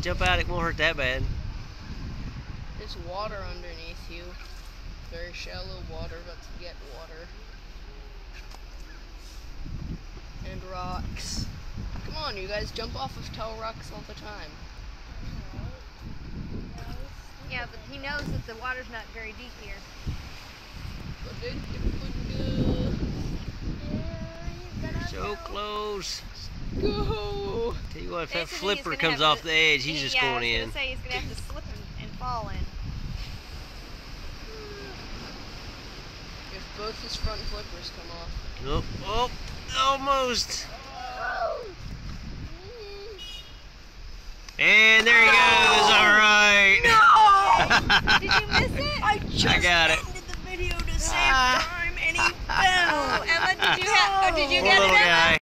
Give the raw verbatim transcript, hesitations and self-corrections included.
on, jump out. It won't hurt that bad. There's water underneath you. Very shallow water, but to get water. And rocks. Come on, you guys jump off of tall rocks all the time. Yeah, but he knows that the water's not very deep here. So close. Go! Tell you what, if that Basically, flipper he's gonna comes have off to- the edge, he's he- just yeah, going I was in. gonna say he's gonna have to slip and, and fall in. If both his front flippers come off. Nope. Oh, almost. And there he goes. All right. No! Did you miss it? I just I got it. ended the video to save Ah. time and he Oh, fell. Emma, did you have? Oh, did you Poor get little it?